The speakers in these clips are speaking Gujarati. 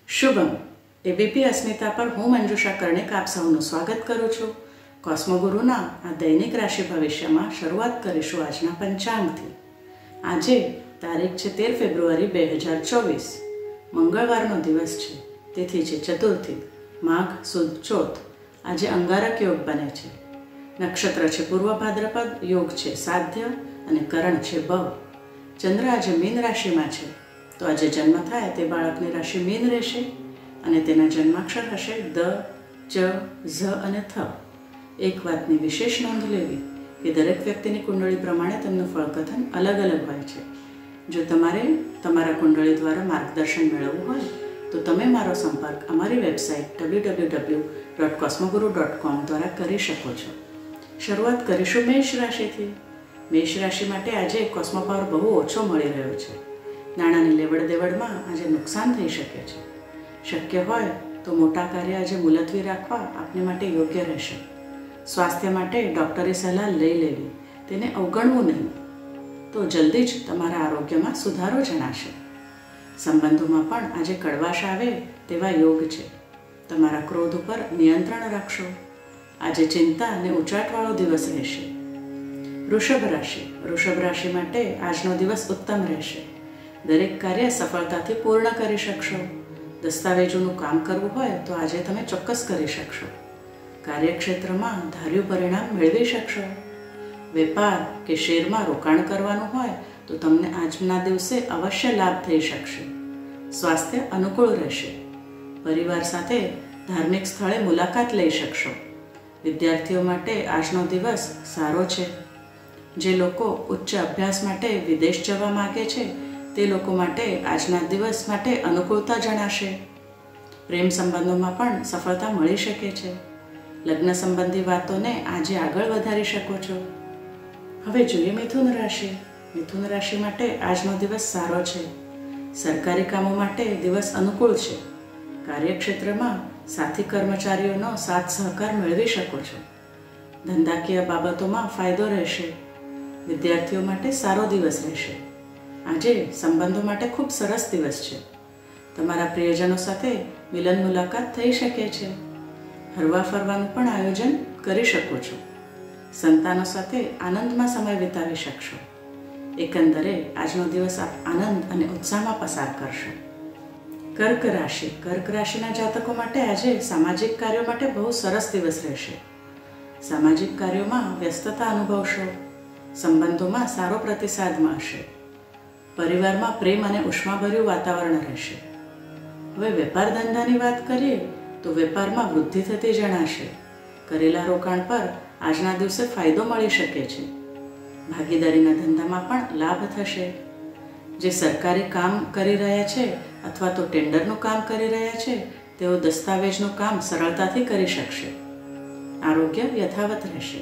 શુભમ એબીપી અસ્મિતા પર હું મંજુષા કર્ણિક આપ સૌનું સ્વાગત કરું છું। કોસ્મોગુરુના આ દૈનિક રાશિ ભવિષ્યમાં શરૂઆત કરીશું આજના પંચાંગથી। આજે તારીખ છે 13 ફેબ્રુઆરી 2024, મંગળવારનો દિવસ છે। તિથિ છે ચતુર્થી, માઘ સુદ ચોથ। આજે અંગારક યોગ બને છે। નક્ષત્ર છે પૂર્વ ભાદ્રપદ, યોગ છે સાધ્ય અને કરણ છે ભવ। ચંદ્ર આજે મીન રાશિમાં છે, તો આજે જન્મ થાય તે બાળકની રાશિ મીન રહેશે અને તેના જન્માક્ષર હશે દ, ચ, ઝ અને થ। એક વાતની વિશેષ નોંધ લેવી કે દરેક વ્યક્તિની કુંડળી પ્રમાણે તેમનું ફળકથન અલગ અલગ હોય છે। જો તમારે તમારા કુંડળી દ્વારા માર્ગદર્શન મેળવવું હોય તો તમે મારો સંપર્ક અમારી વેબસાઇટ www.cosmoguru.com દ્વારા કરી શકો છો। શરૂઆત કરીશું મેષ રાશિથી। મેષ રાશિ માટે આજે કોસ્મો પાવર બહુ ઓછો મળી રહ્યો છે। નાણાંની લેવડ દેવડમાં આજે નુકસાન થઈ શકે છે। શક્ય હોય તો મોટા કાર્ય આજે મુલતવી રાખવા આપને માટે યોગ્ય રહેશે। સ્વાસ્થ્ય માટે ડૉક્ટરી સલાહ લઈ લેવી, તેને અવગણવું નહીં, તો જલ્દી જ તમારા આરોગ્યમાં સુધારો જણાશે। સંબંધોમાં પણ આજે કડવાશ આવે તેવા યોગ છે। તમારા ક્રોધ ઉપર નિયંત્રણ રાખશો। આજે ચિંતા અને ઉચાટવાળો દિવસ રહેશે। વૃષભ રાશિ માટે આજનો દિવસ ઉત્તમ રહેશે। દરેક કાર્ય સફળતાથી પૂર્ણ કરી શકશો। દસ્તાવેજોનું કામ કરવું હોય તો આજે તમે ચોક્કસ કરી શકશો। કાર્યક્ષેત્રમાં ધાર્યું પરિણામ મેળવી શકશો। વેપાર કે શેરમાં રોકાણ કરવાનું હોય તો તમને આજના દિવસે અવશ્ય લાભ થઈ શકશે। સ્વાસ્થ્ય અનુકૂળ રહેશે। પરિવાર સાથે ધાર્મિક સ્થળે મુલાકાત લઈ શકશો। વિદ્યાર્થીઓ માટે આજનો દિવસ સારો છે। જે લોકો ઉચ્ચ અભ્યાસ માટે વિદેશ જવા માગે છે તે લોકો માટે આજના દિવસ માટે અનુકૂળતા જણાશે। પ્રેમ સંબંધોમાં પણ સફળતા મળી શકે છે। લગ્ન સંબંધી વાતોને આજે આગળ વધારી શકો છો। હવે જોઈએ મિથુન રાશિ। મિથુન રાશિ માટે આજનો દિવસ સારો છે। સરકારી કામો માટે દિવસ અનુકૂળ છે। કાર્યક્ષેત્રમાં સાથી કર્મચારીઓનો સાથ સહકાર મેળવી શકો છો। ધંધાકીય બાબતોમાં ફાયદો રહેશે। વિદ્યાર્થીઓ માટે સારો દિવસ રહેશે। આજે સંબંધો માટે ખૂબ સરસ દિવસ છે। તમારા પ્રિયજનો સાથે મિલન મુલાકાત થઈ શકે છે। હરવા ફરવાનું પણ આયોજન કરી શકો છો। સંતાનો સાથે આનંદમાં સમય વિતાવી શકશો। એકંદરે આજનો દિવસ આપ આનંદ અને ઉત્સાહમાં પસાર કરશો। કર્ક રાશિના જાતકો માટે આજે સામાજિક કાર્યો માટે બહુ સરસ દિવસ રહેશે। સામાજિક કાર્યોમાં વ્યસ્તતા અનુભવશો। સંબંધોમાં સારો પ્રતિસાદ મળશે। પરિવારમાં પ્રેમ અને ઉષ્માભર્યું વાતાવરણ રહેશે। હવે વેપાર ધંધાની વાત કરીએ તો વેપારમાં વૃદ્ધિ થતી જણાશે। કરેલા રોકાણ પર આજના દિવસે ફાયદો મળી શકે છે। ભાગીદારીના ધંધામાં પણ લાભ થશે। જે સરકારી કામ કરી રહ્યા છે અથવા તો ટેન્ડરનું કામ કરી રહ્યા છે તેઓ દસ્તાવેજનું કામ સરળતાથી કરી શકશે। આરોગ્ય યથાવત રહેશે।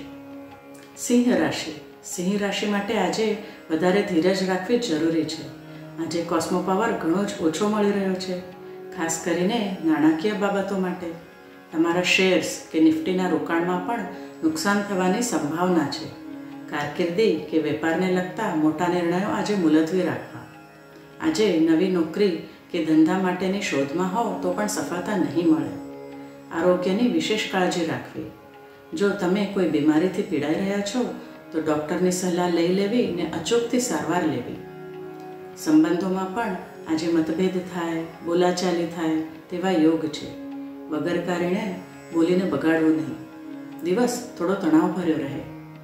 સિંહ રાશિ માટે આજે વધારે ધીરજ રાખવી જરૂરી છે। આજે કોસ્મો પાવર ઘણો જ ઓછો મળી રહ્યો છે, ખાસ કરીને નાણાકીય બાબતો માટે। તમારા શેર્સ કે નિફ્ટીના રોકાણમાં પણ નુકસાન થવાની સંભાવના છે। કારકિર્દી કે વેપારને લગતા મોટા નિર્ણયો આજે મુલતવી રાખવા। આજે નવી નોકરી કે ધંધા માટેની શોધમાં હોવ તો પણ સફળતા નહીં મળે। આરોગ્યની વિશેષ કાળજી રાખવી। જો તમે કોઈ બીમારીથી પીડાઈ રહ્યા છો તો ડૉક્ટરની સલાહ લઈ લેવી ને અચૂકથી સારવાર લેવી। સંબંધોમાં પણ આજે મતભેદ થાય, બોલાચાલી થાય તેવા યોગ છે। વગર કારણે બોલીને બગાડવું નહીં। દિવસ થોડો તણાવભર્યો રહે।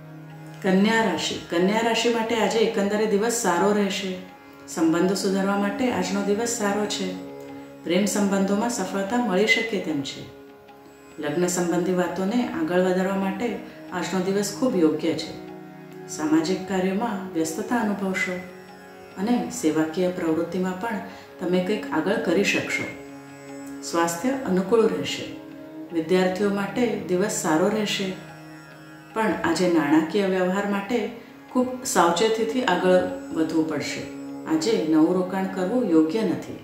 કન્યા રાશિ માટે આજે એકંદરે દિવસ સારો રહેશે। સંબંધો સુધારવા માટે આજનો દિવસ સારો છે। પ્રેમ સંબંધોમાં સફળતા મળી શકે તેમ છે। લગ્ન સંબંધી વાતોને આગળ વધારવા માટે આજનો દિવસ ખૂબ યોગ્ય છે। સામાજિક કાર્યોમાં વ્યસ્તતા અનુભવશો અને સેવાકીય પ્રવૃત્તિમાં પણ તમે કંઈક આગળ કરી શકશો। સ્વાસ્થ્ય અનુકૂળ રહેશે। વિદ્યાર્થીઓ માટે દિવસ સારો રહેશે, પણ આજે નાણાકીય વ્યવહાર માટે ખૂબ સાવચેતીથી આગળ વધવું પડશે। આજે નવું રોકાણ કરવું યોગ્ય નથી।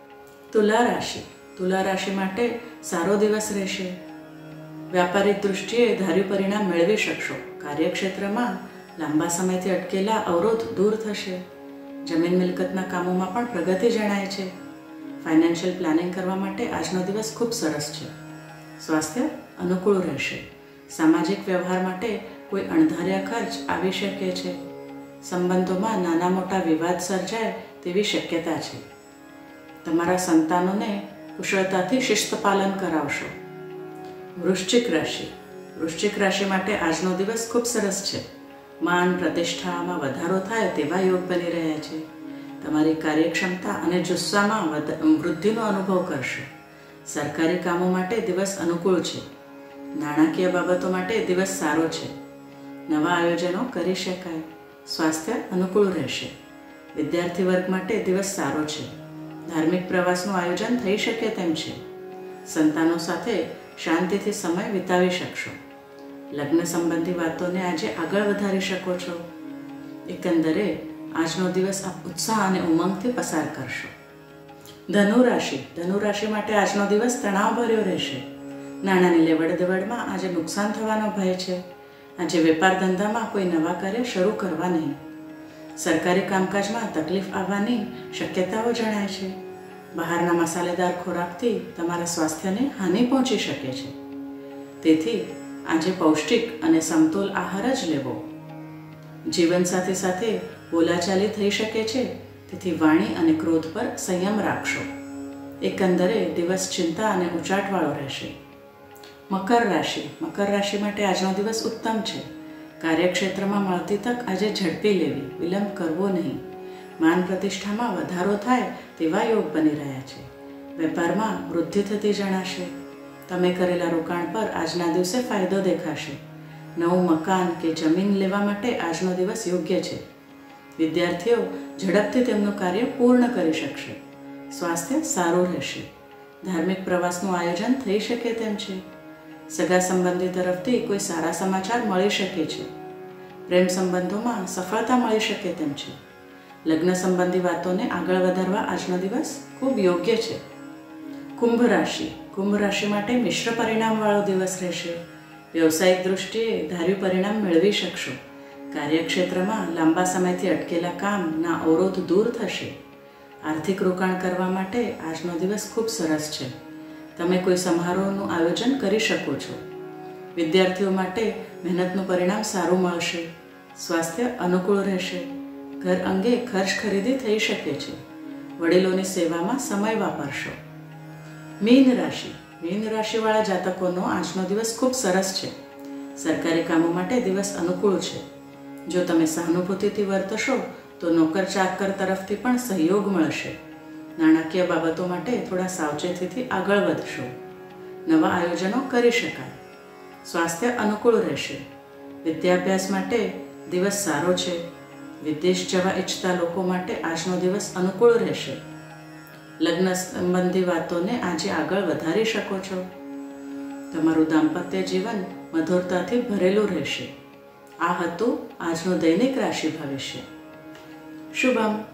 તુલા રાશિ માટે સારો દિવસ રહેશે। વ્યાપારિક દૃષ્ટિએ ધાર્યું પરિણામ મેળવી શકશો। કાર્યક્ષેત્રમાં લાંબા સમયથી અટકેલા અવરોધ દૂર થશે। જમીન મિલકતના કામોમાં પણ પ્રગતિ જણાય છે। ફાઇનાન્શિયલ પ્લાનિંગ કરવા માટે આજનો દિવસ ખૂબ સરસ છે. સ્વાસ્થ્ય અનુકૂળ રહેશે. સામાજિક વ્યવહાર માટે કોઈ અણધાર્યા ખર્ચ આવી શકે છે. સંબંધોમાં નાના મોટા વિવાદ સર્જાય તેવી શક્યતા છે. તમારા સંતાનોને કુશળતાથી શિસ્ત પાલન કરાવશો. વૃશ્ચિક રાશિ. વૃશ્ચિક રાશિ માટે આજનો દિવસ ખૂબ સરસ છે. માન પ્રતિષ્ઠામાં વધારો થાય તેવા યોગ બની રહ્યા છે. તમારી કાર્યક્ષમતા અને જુસ્સામાં વૃદ્ધિનો અનુભવ કરશો. સરકારી કામો માટે દિવસ અનુકૂળ છે. નાણાકીય બાબતો માટે દિવસ સારો છે. નવા આયોજનો કરી શકાય. સ્વાસ્થ્ય અનુકૂળ રહેશે. વિદ્યાર્થી વર્ગ માટે દિવસ સારો છે. ધાર્મિક પ્રવાસનું આયોજન થઈ શકે તેમ છે. સંતાનો સાથે શાંતિથી સમય વિતાવી શકશો. લગ્ન સંબંધી વાતોને આજે આગળ વધારી શકો છો. એકંદરે આજનો દિવસ આપ ઉત્સાહ અને ઉમંગથી પસાર કરશો. ધનુ રાશિ. ધનુ રાશિ માટે આજનો દિવસ તણાવભર્યો રહેશે. નાણાંની લેવડ દેવડમાં આજે નુકસાન થવાનો ભય છે. આજે વેપાર ધંધામાં કોઈ નવા કાર્ય શરૂ કરવા નહીં. સરકારી કામકાજમાં તકલીફ આવવાની શક્યતાઓ જણાય છે. બહારના મસાલેદાર ખોરાકથી તમારા સ્વાસ્થ્યને હાનિ પહોંચી શકે છે. તેથી આજે પૌષ્ટિક અને સમતોલ આહાર જ લેવો. જીવનસાથી સાથે બોલાચાલી થઈ શકે છે. તેથી વાણી અને ક્રોધ પર સંયમ રાખશો. એકંદરે દિવસ ચિંતા અને ઉચાટવાળો રહેશે. મકર રાશિ. મકર રાશિ માટે આજનો દિવસ ઉત્તમ છે. કાર્યક્ષેત્રમાં મળતી તક આજે ઝડપી લેવી. વિલંબ કરવો નહીં. માન પ્રતિષ્ઠામાં વધારો થાય તેવા યોગ બની રહ્યા છે. વેપારમાં વૃદ્ધિ થતી જણાશે. તમે કરેલા રોકાણ પર આજના દિવસે ફાયદો દેખાશે. નવું મકાન કે જમીન લેવા માટે આજનો દિવસ યોગ્ય છે. વિદ્યાર્થીઓ ઝડપથી તેમનું કાર્ય પૂર્ણ કરી શકશે. સ્વાસ્થ્ય સારું રહેશે. ધાર્મિક પ્રવાસનું આયોજન થઈ શકે તેમ છે. સગા સંબંધી તરફથી કોઈ સારા સમાચાર મળી શકે છે. પ્રેમ સંબંધોમાં સફળતા મળી શકે તેમ છે. લગ્ન સંબંધી વાતોને આગળ વધારવા આજનો દિવસ ખૂબ યોગ્ય છે. કુંભ રાશિ. કુંભ રાશિ માટે મિશ્ર પરિણામવાળો દિવસ રહેશે. વ્યવસાયિક દૃષ્ટિએ ધાર્યું પરિણામ મેળવી શકશો. કાર્યક્ષેત્રમાં લાંબા સમયથી અટકેલા કામના અવરોધ દૂર થશે. આર્થિક રોકાણ કરવા માટે આજનો દિવસ ખૂબ સરસ છે. તમે કોઈ સમારોહનું આયોજન કરી શકો છો. વિદ્યાર્થીઓ માટે મહેનતનું પરિણામ સારું મળશે. સ્વાસ્થ્ય અનુકૂળ રહેશે. ઘર અંગે ખર્ચ ખરીદી થઈ શકે છે. વડીલોની સેવામાં સમય વાપરશો. મીન રાશિ. મીન રાશિવાળા જાતકોનો આજનો દિવસ ખૂબ સરસ છે. સરકારી કામો માટે દિવસ અનુકૂળ છે. જો તમે સહાનુભૂતિથી વર્તશો તો નોકર ચાકર તરફથી પણ સહયોગ મળશે. નાણાકીય બાબતો માટે થોડા સાવચેતીથી આગળ વધશો. નવા આયોજનો કરી શકાય. સ્વાસ્થ્ય અનુકૂળ રહેશે. વિદ્યાભ્યાસ માટે દિવસ સારો છે. વિદેશ જવા ઈચ્છતા લોકો માટે આજનો દિવસ અનુકૂળ રહેશે. લગ્ન સંબંધી વાતોને આજે આગળ વધારી શકો છો. તમારું દાંપત્ય જીવન મધુરતાથી ભરેલું રહેશે. આ હતું આજનું દૈનિક રાશિ ભવિષ્ય. શુભમ.